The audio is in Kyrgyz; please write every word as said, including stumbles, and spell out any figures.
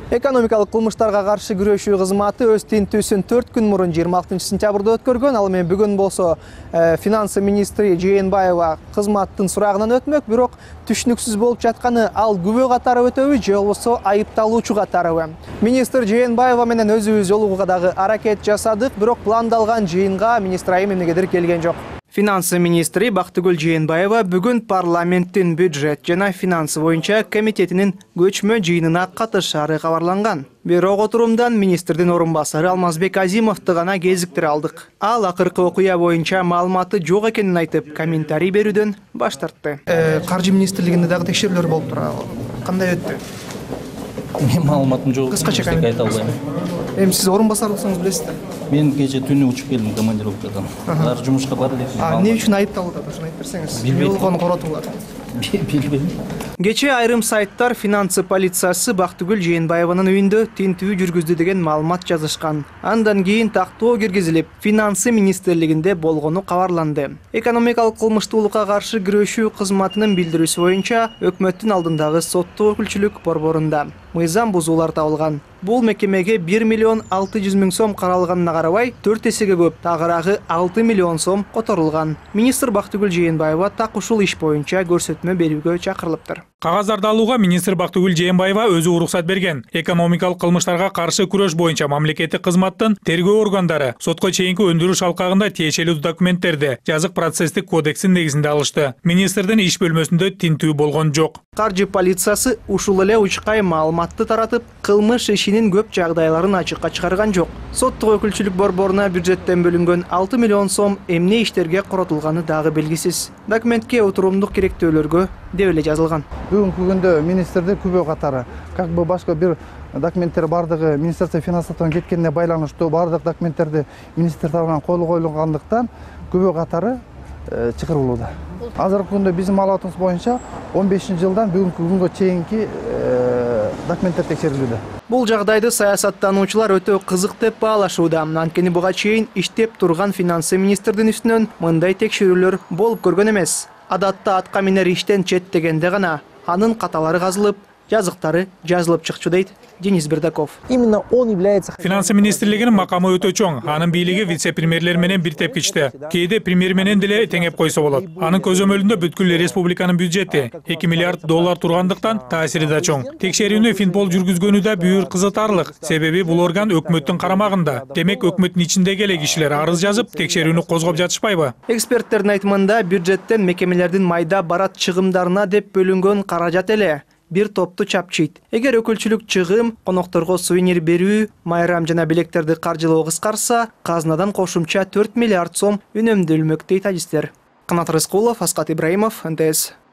Экономикалык кылмыштарга каршы күрөшүү кызматы өз тинтүүсүн төрт күн мурун жыйырма алтынчы сентябрда өткөргөн. Ал эми бүгүн болсо финансы министри Жээнбаева кызматтын сурагынан өтмөк, бирок түшүнүксүз болуп жатканы ал күбө катары өтөбү же болбосо айыпталуучу катарыбы. Министр Жээнбаева менен өзүбүз жолугууга дагы аракет жасадык, бирок пландалган жыйынга министр айым эмнегедир келген жок. Финансы министри Бактыгүл Жээнбаева бүгүн парламенттин бюджет жана финансы боюнча комитетинин көчмө жыйынына катышаары кабарланган. Бирок отурумдан министрдин орун басары Алмазбек Азимовду гана кезиктире алдык. Ал акыркы окуя боюнча маалыматы жок экенин айтып, комментарий берүүдөн баш тартты. Каржы министрлигинде дагы текшерүүлөр болуп турат. Кандай өттү? Мен маалыматым жок. Кыскача айта албайм. Эми сиз орун басар болсоңуз билесиз. Мен кече түнү учуп келдим командировкадан. Алар жумушка бара элек. А эмне үчүн айыпталып атат, ошону айтып берсеңиз. Болгону коротуулар. Билбейм. Кече айрым сайттар финансы полициясы Бактыгүл Жээнбаеванын үйүндө тинтүү жүргүздү деген маалымат жазышкан. Андан кийин тактоо киргизилип, финансы министрлигинде болгону кабарланды. Экономикалык кылмыштуулукка каршы күрөшүү кызматынын билдирүүсү боюнча өкмөттүн алдындагы соттук өкүлчүлүк борборунда мыйзам бузуулар табылган. Бул мекемеге бир миллион алты жүз миң сом каралганына карабай, төрт эсеге көп, тагыраагы алты миллион сом которулган. Министр Бактыгүл Жээнбаева так ушул иш боюнча көрсөтмө берүүгө чакырылыптыр. Кагаздарды алууга министр Бактыгүл Жээнбаева өзү уруксат берген. Экономикалык кылмыштарга каршы күрөш боюнча мамлекеттик кызматтын тергөө органдары сотко чейинки өндүрүш алкагында тиешелүү документтерди жазык процесстик кодекстин негизинде алышты. Министрдин иш бөлмөсүндө тинтүү болгон жок. Каржы полициясы ушул эле учкай маалыматты таратып, кылмыш ишинин көп жагдайларын ачыкка чыгарган жок. Соттук өкүлчүлүк борборуна бюджеттен бөлүнгөн алты миллион сом эмне иштерге коротулганы дагы белгисиз. Документке отурумдук керектөөлөргө деп эле жазылган. Бүгүнкү күндө министрди күбө катары, как бы башка бир документтер бардыгы Министерство финансовдон кеткенине байланыштуу бардык документтерди министр тарабынан колго коюлгандыктан күбө катары чыгарылууда. Азыркы күндө биздин маалыматыбыз боюнча он бешинчи жылдан бүгүнкү күнгө чейинки документтер текшерилүүдө. Бул жагдайды саясаттануучулар өтө кызык деп баалашууда. Анткени буга чейин иштеп турган финансы министрдин үстүнөн мындай текшерүүлөр болуп көргөн эмес. Адатта атка минер иштен четтегенде гана анын каталары казылып, жазыктары жазылып чыкчу дейт Денис Бердаков. Именно он является... Финансы министрлигинин макамы өтө чоң. Анын бийлиги вице-премьерлер менен бир тепкичте. Кээде премьер менен деле теңеп койсо болот. Анын көзөмөлүндө бүткүл республиканын бюджети эки миллиард доллар тургандыктан таасири да чоң. Текшерүүнү Финпол жүргүзгөнү да бүйүр кызытарлык. Себеби бул орган өкмөттүн карамагында. Демек өкмөттүн ичиндеги эле кишилер арыз жазып, текшерүүнү козгоп жатышпайбы? Эксперттердин айтымында бюджеттен мекемелердин майда барат чыгымдарына деп бөлүнгөн каражат эле бир топту чапчыйт. Эгер өкүлчүлүк чыгым, конокторго сувенир берүү, майрам жана билектерди каржылоо кыскарса, казынадан кошумча төрт миллиард сом үнөмдөлмөк дейт адистер. Канат Рыскулов, Аскат Ибраимов, эн тэ эс.